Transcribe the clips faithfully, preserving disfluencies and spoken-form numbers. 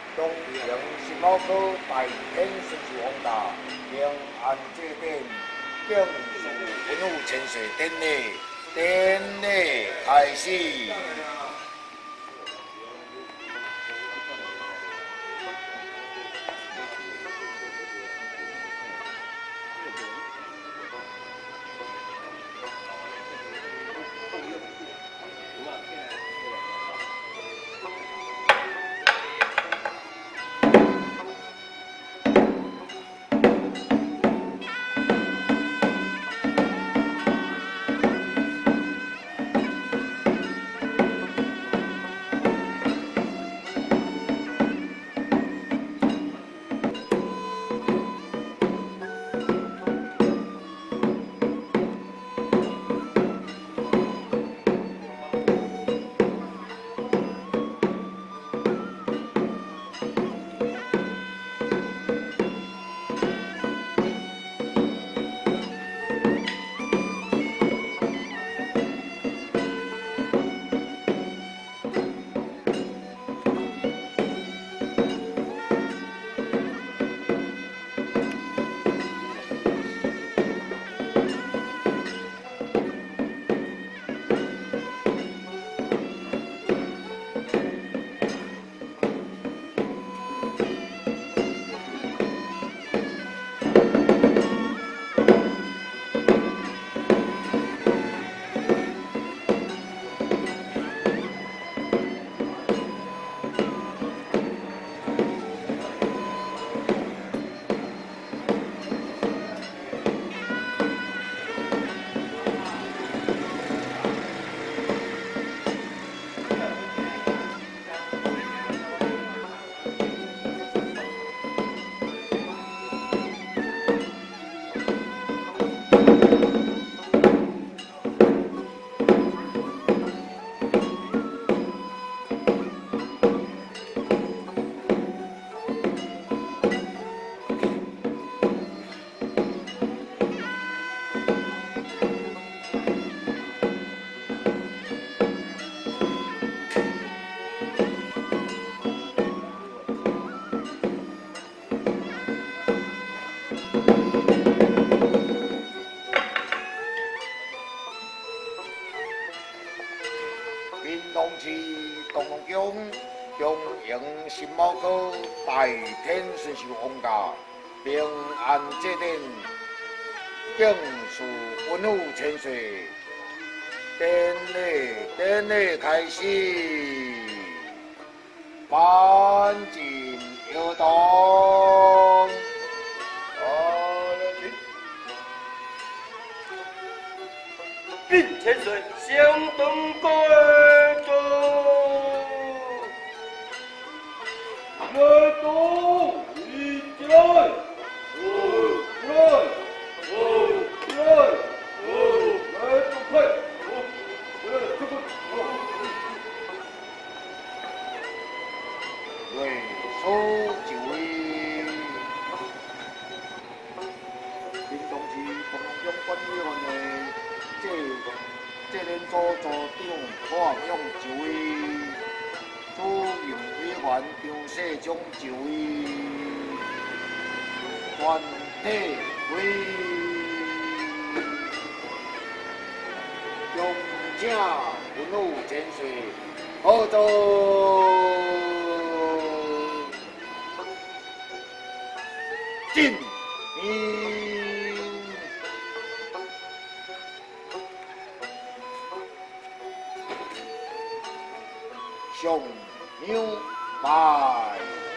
东平新毛科大天顺序宏大，平安祭典，敬事文武千岁典礼，典礼开始。新毛科大天顺寿皇家平安祭典，敬事文武千岁，典礼典礼开始，班进摇动。 禀千岁，相当贵重。 我都一来，我来，我来，我来都快，我来这个我。 为所就位，民同市同中管理员的这这连组组长我用就位。 主任委员张世忠就位，全体为恭请文武千岁合作。进名。上。 牛拜，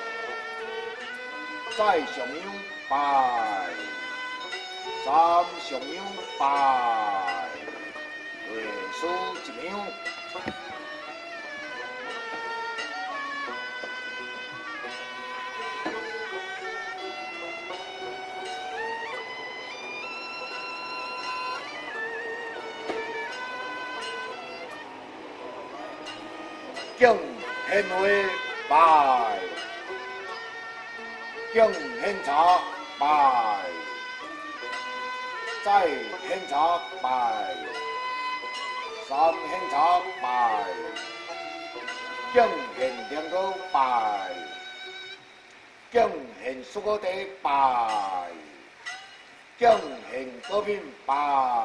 再上牛拜，三上牛拜，月数一牛。敬。 献花拜，敬献茶拜，再献茶拜，三献茶拜，敬献两个拜， 敬献苏格地拜，敬献高品拜，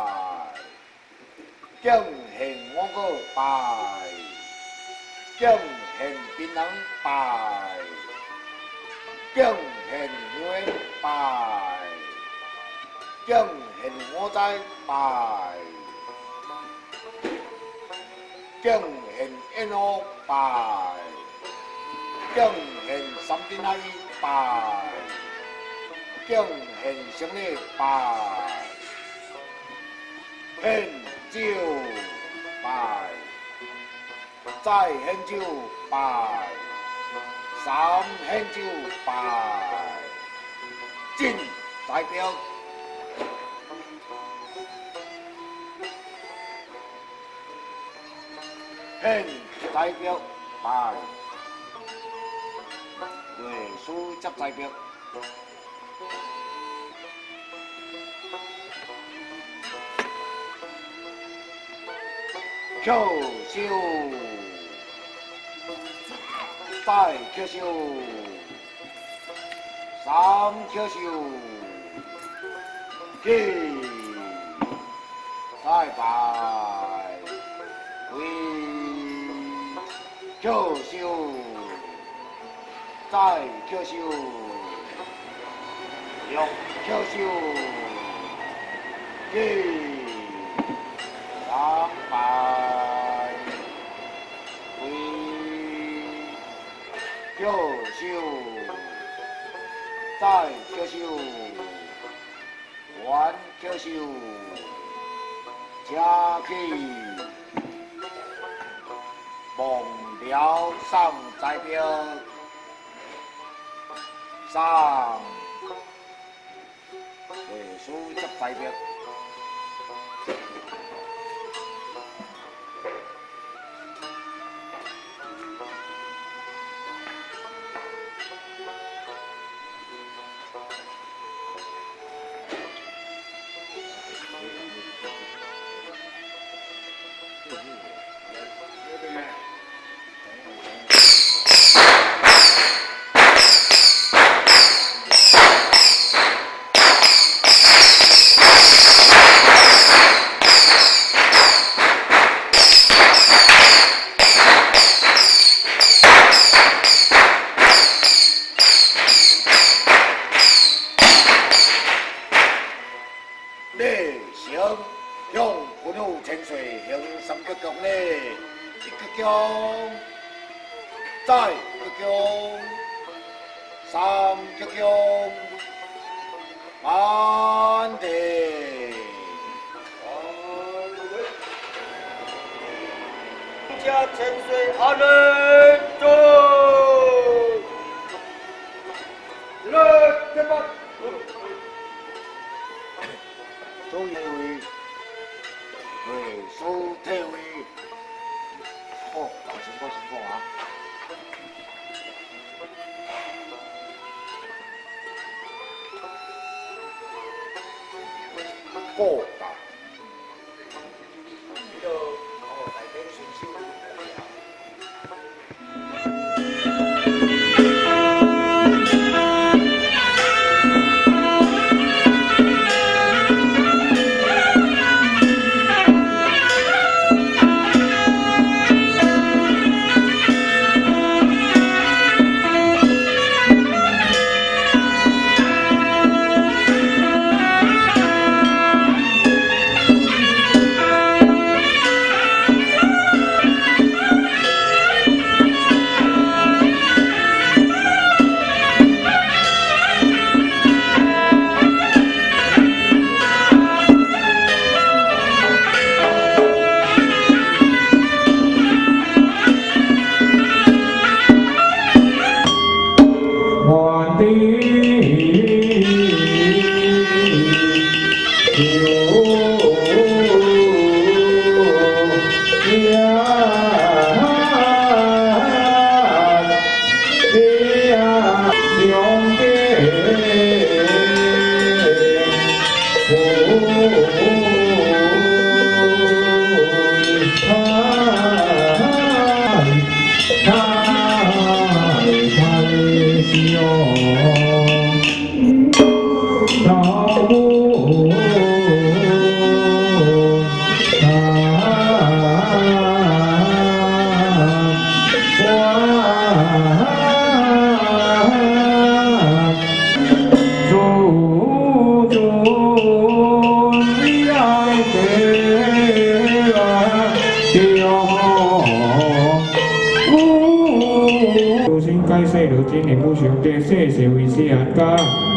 敬献我个拜，敬献槟榔拜，敬献牛眼拜，敬献我仔拜，敬献烟雾拜，敬献三丁阿姨拜，敬献生日拜，献酒拜，再献酒拜，三献酒拜，进代表。献代表拜，为书接代表，翘袖，再翘袖，三翘袖，起，再拜，为。翘袖，再翘袖，又翘袖，起，三拜，回，翘袖，再翘袖，还翘袖，加起。梦了上代表上，为书接代表。再一鞠，三一鞠，满地。 家千岁阿人中，来这吧。 周一位，为苏特位，哦，搞情况情况啊。过大。呢度我大兵选手。 该世如今年不上帝世事为世人家，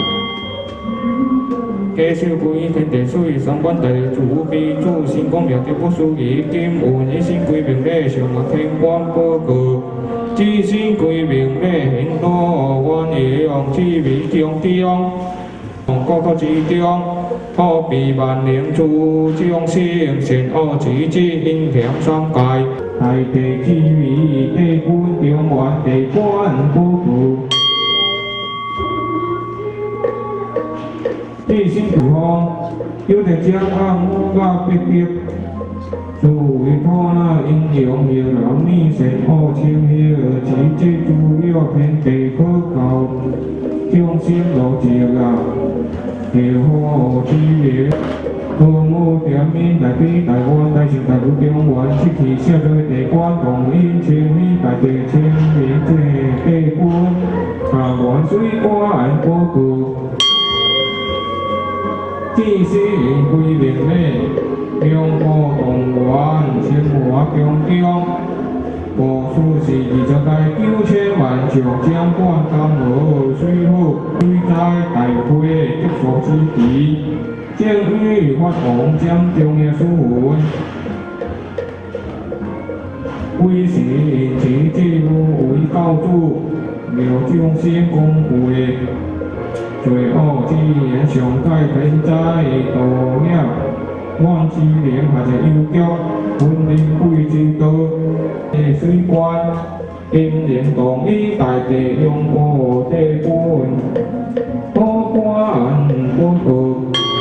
家修归天地水，三观大主悲主，心光妙德不输于金运，一心归命礼上啊天官报告，一心归命礼很多，愿意用智慧中中，国土之中，普庇万灵诸众生，善恶之之应强三界。大地之美，地官中原地官不负。地心土方，有着将暗无甲必得，诸为土那阴阳有老逆善恶清邪，其之诸有天地可靠，众生路直啊，地火之名。父母点面大悲大愿大成大如中原，七气消灾地官同因千里大地千里这地官，下元水官报告，知识归命礼，中国动员千华中中，无数是二十大九千万上将官甘河水府，水灾大会结束之时。正与发王将中央书文，为时其之母为教主，妙众生公会，罪恶之言上界天灾道业，万之灵还是幽局，分灵贵之道，地水官，金莲同以大地用过地本，多官多告。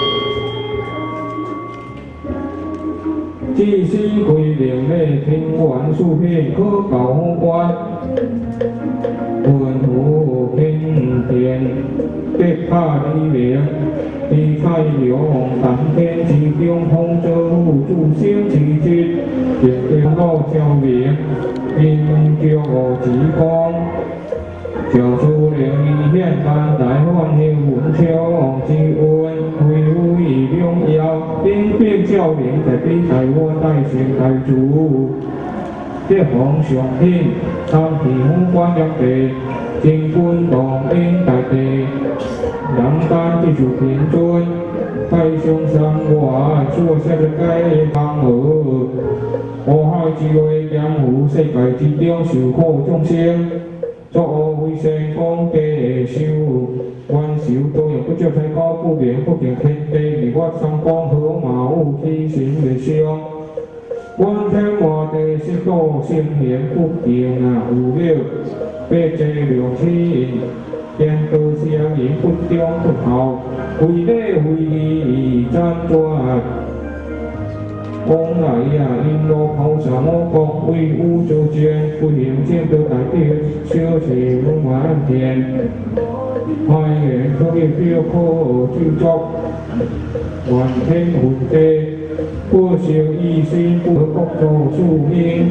知识归命礼，天元数片可教官，文武平田，别怕离名，离开用谈天之中，空者无助生其志，亦要老照明，因叫之光。上书灵异显丹大欢喜文超之恩，恢复以荣耀，兵兵照明在比台湾大成大主，这皇上天，三体五官两地，金军动因大地，人间之主天尊，太上三外，所写的该江河，河海之内江湖，世界之中受苦众生。作为成功地修，愿受多用不着太高不明不敬天地，而我三光和马有起心为相。愿天外地失道圣贤不敬啊，有了百济良心，见道相迎不忠不孝，为礼为义赞传。往来呀，因路抛下我国为吾作见，不行见得大地，小事不满天。开元可以表可著作，愿天福地，不孝一心不国作庶民。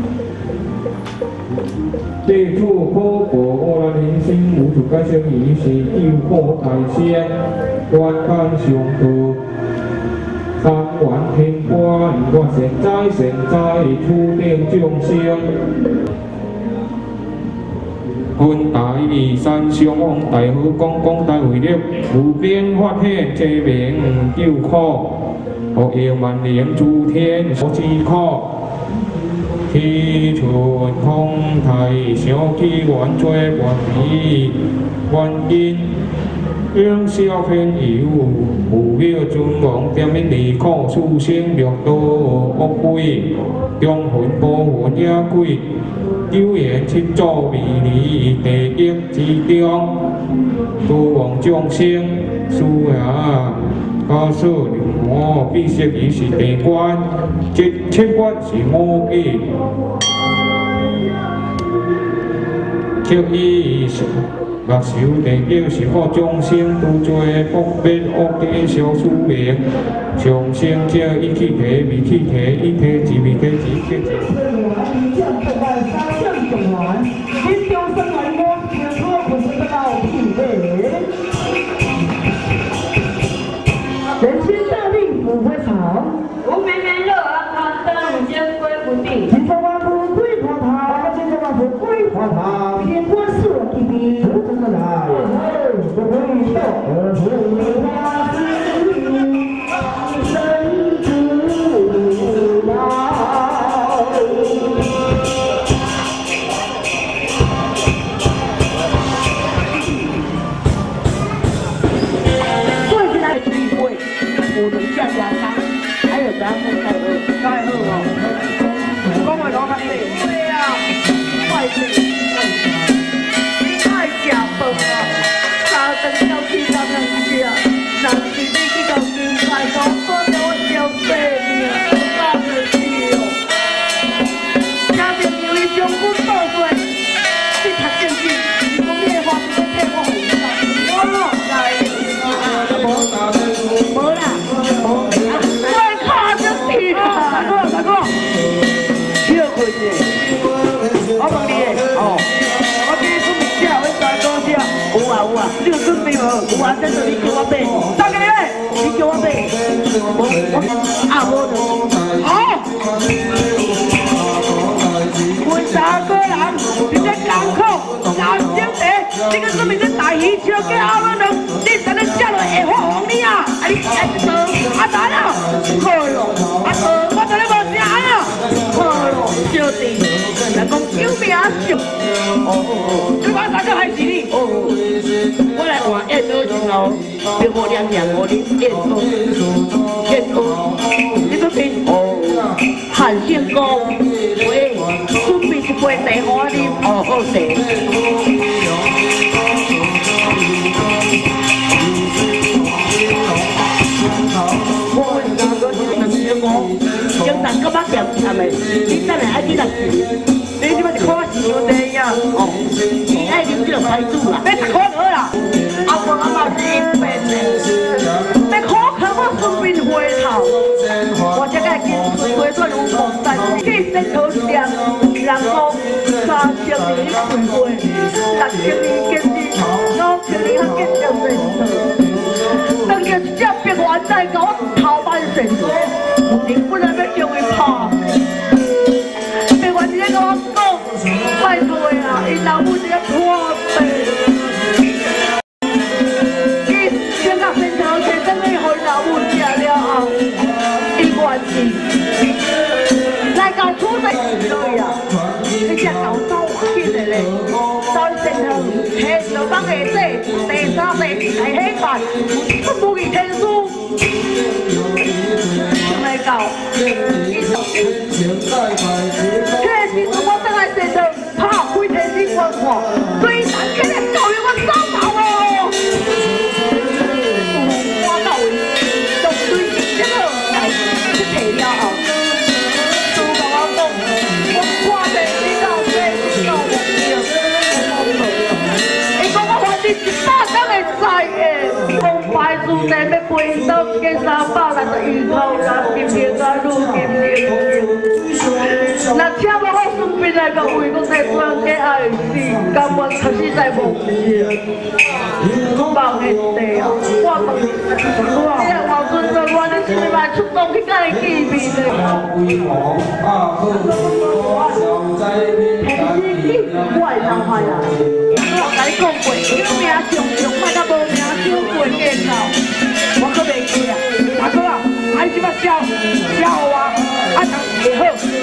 地主可过我人心，无处改生一时，救国大仙，万干上道。三元天官，我善哉善哉，处定众生。君大义山上往大好，讲讲大威力，无边发现济名救苦，何要万灵诸天所之苦。天春空台，小机万罪万迷万因。让小朋友有了尊王，点免离苦殊生六道恶鬼，中魂无魂野鬼，九言七祖迷离地狱之中，诸王众生需啊，假使流魔必须已是地官，即切关是魔鬼，刻意目睭地叫是福众生拄做福面恶地小书名，上生者一起提，未起提，一提字未提字，提字。 人心大病不会长， 无明明热啊，看灯见归不定。 金朝万夫归破塔，金朝万夫归破塔，偏官色一笔，不争的来，不会笑而不发之身之老。有能下下单，还有咱们盖二盖二哦，讲话讲较细。对啊，快点，你爱食饭啊，三顿要去咱们家，若是你去到金牌讲，我叫我小弟命，我就去哦。听着由伊将军倒出来，你读正经，你讲你的话不要骗我回答，我哪知？无啦。我卡着你啦！大哥，大哥，你要困的，我问你的哦，我今日准备吃，我再讲吃。有啊有啊，你有准备无？有啊，这是你叫我买，大家咧，你叫我买，我我啊无就好。问大哥人，你在港口老兄弟，这个准备在大鱼烧鸡阿妈娘，你才能吃落会发红你啊！啊你哎这啊蛋啊，好咯，啊哥我昨日无食啊，好咯，小弟，来讲救命上，哦哦哦，你把大哥害死你，哦哦，我来换燕刀钱哦，别无两两我哩燕刀，燕刀，你准备哦，汉先公，喂，准备一杯茶给我啉，哦好势。我问大哥，你两千五，经常搁捌咸咸的，你等下爱去哪去？你即摆是看是伤济呀？哦，你爱啉这个牌子啦，要十块落啦。阿婆阿妈是一百的，要考考我顺便回头，我这个今春回转有梦但是去先头店，人讲三千二开会，六千二建设，五千二还建设先头。当日一只别完再甲我头班先做，你本来要叫伊拍，别完直接甲我讲，拜托啊，伊老母直接破病。伊先甲先头先等于互老母食了后，伊愿意来到厝内对啊，你只搞走紧的咧，走先头，下就放下底，第三地来起饭。不给天书，没搞，确实是我等来先生怕亏天地文化，最难给人教育我糟蹋哦。我到位，就对这个来去提了后，都甲我讲，我看着你到这到目标，伊讲我还是一百张会知的。牌子在要飞到给三百六十一口，那金平啊，愈金平。那请无我顺便来个为我在转给爱死，甘愿确实在无事。梦的地啊，我问你，你若王尊做我，你是咪来出动去甲伊见面的？平时见我会当害啊！我甲你讲过，有名上上，莫甲无名少过见到。我可袂记啊，大哥啊，爱即摆笑笑我，啊当会好，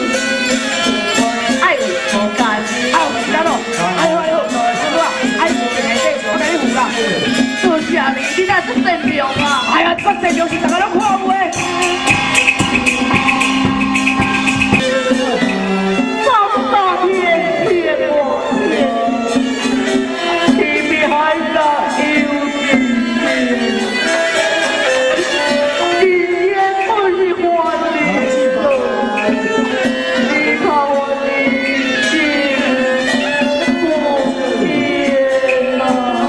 爱有时间，啊有时间咯，爱好爱好，大哥啊，爱有时间底，我甲你负啦。做啥呢？你哪出善良啊？哎呀，出善良是大家拢看不的。这么大天天我天，天边海上有天天。你看我的心，我天哪！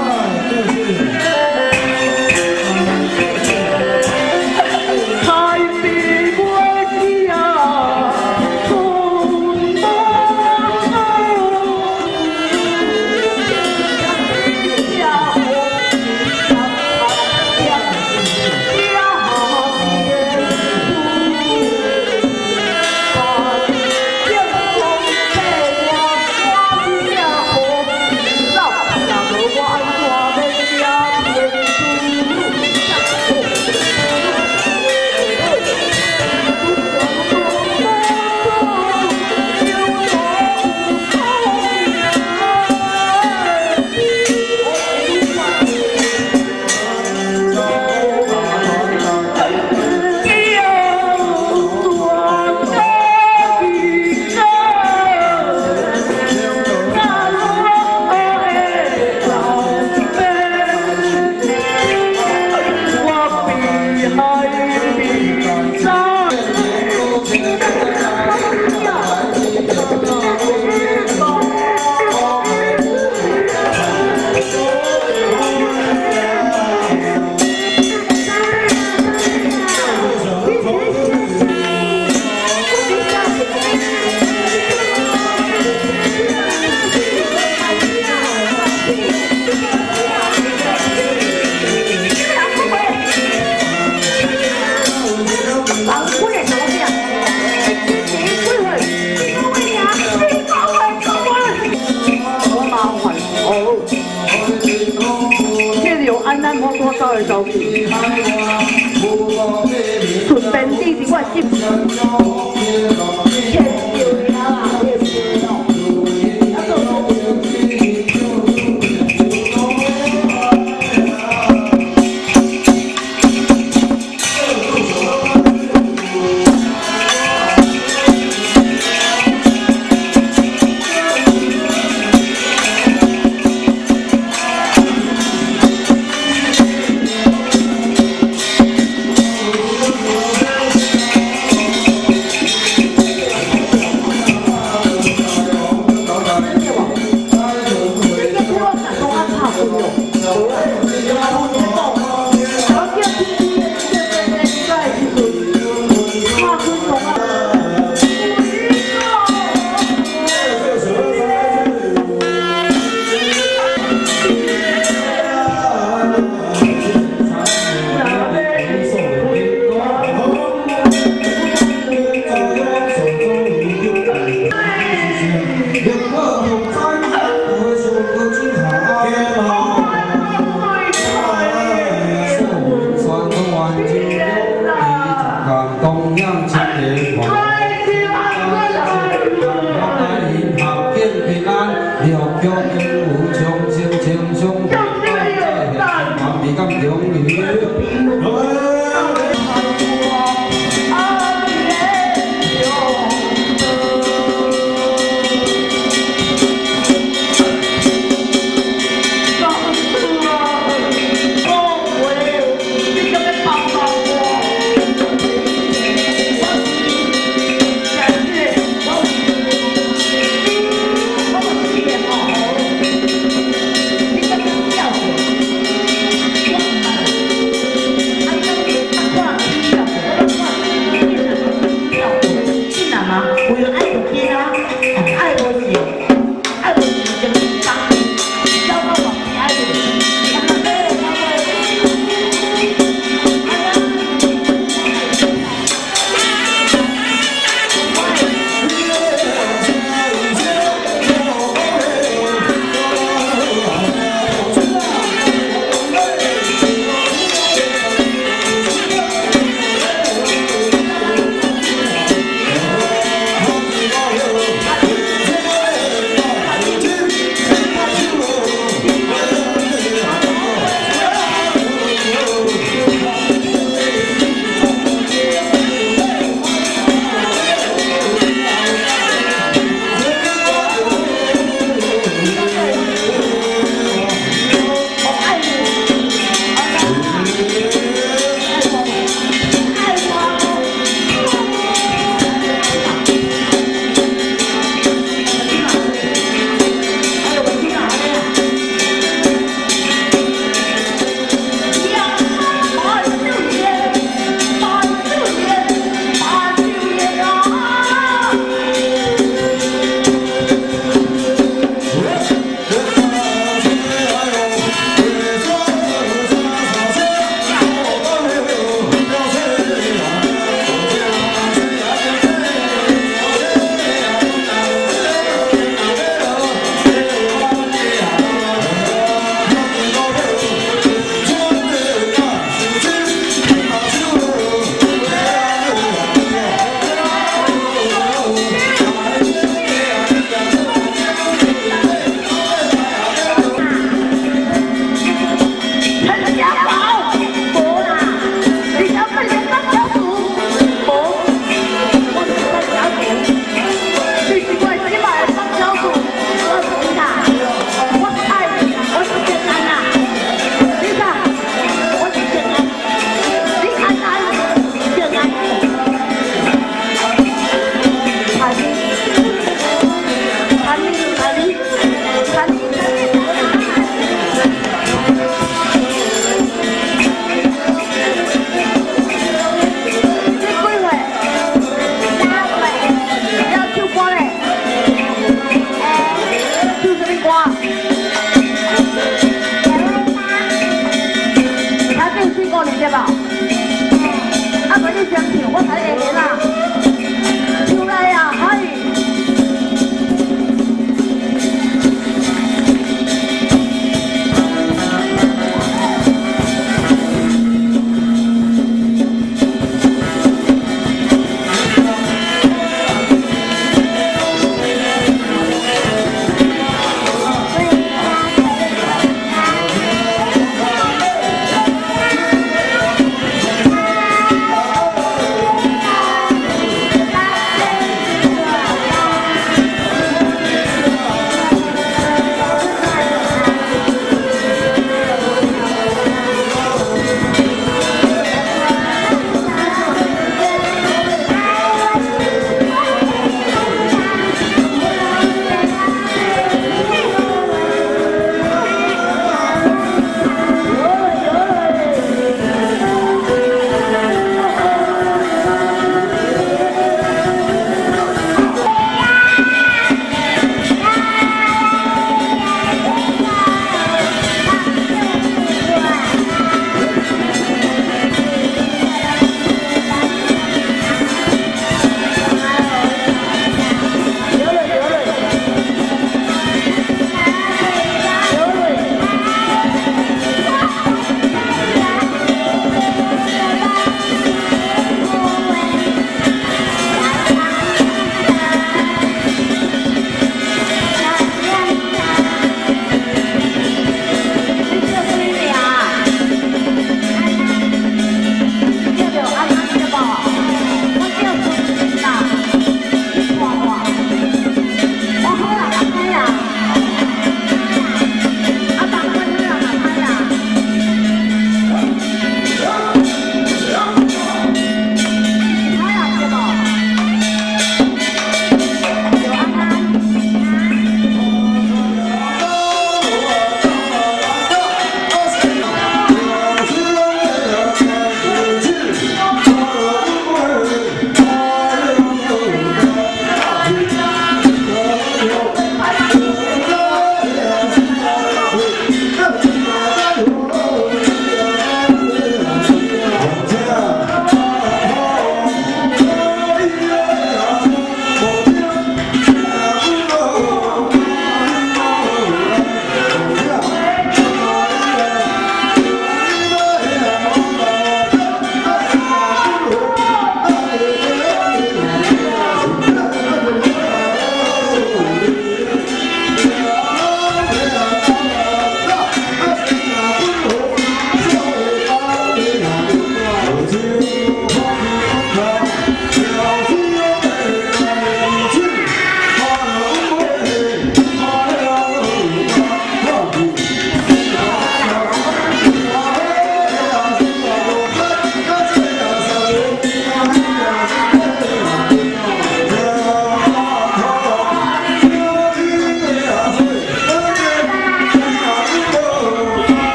的手机。顺便你是我媳妇，欠丢了啊，欠丢了。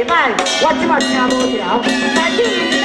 袂歹，我即马听无条，但是。